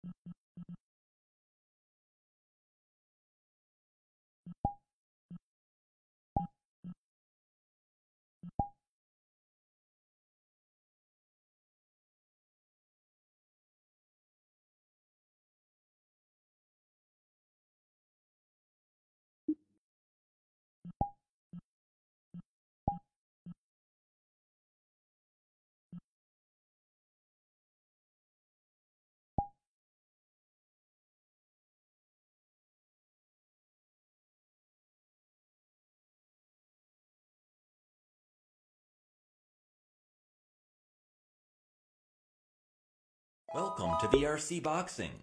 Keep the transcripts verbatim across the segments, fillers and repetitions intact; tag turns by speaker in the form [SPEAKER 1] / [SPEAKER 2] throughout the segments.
[SPEAKER 1] Welcome to V R C Boxing.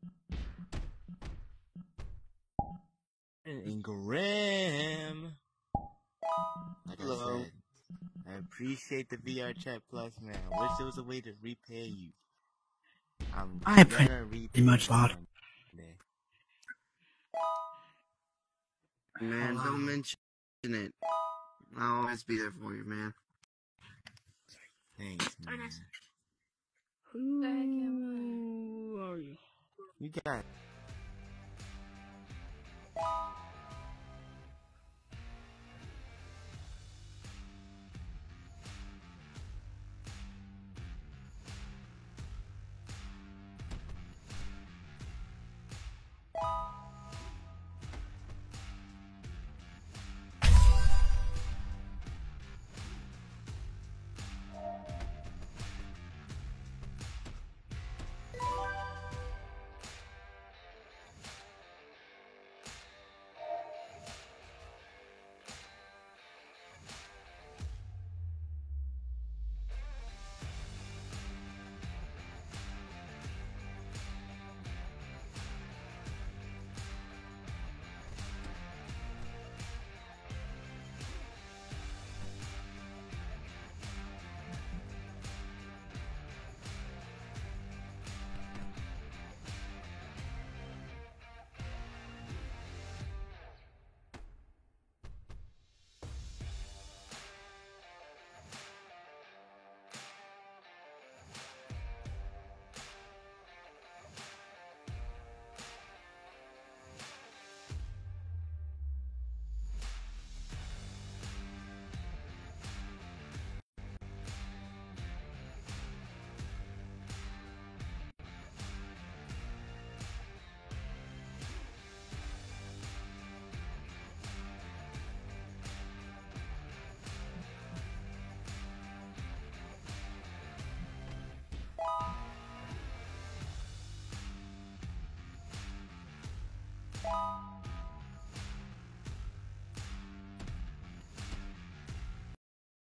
[SPEAKER 2] And Graham. Like
[SPEAKER 3] Hello.
[SPEAKER 2] I said, I appreciate the VRChat Plus, man. I wish there was a way to repay you. I'm
[SPEAKER 3] I
[SPEAKER 2] gonna repay
[SPEAKER 3] pretty much
[SPEAKER 2] you
[SPEAKER 3] bought.
[SPEAKER 2] one day.
[SPEAKER 3] Man, don't mention it. I'll always be there for you, man.
[SPEAKER 2] Thanks, man.
[SPEAKER 4] Who are you?
[SPEAKER 2] You got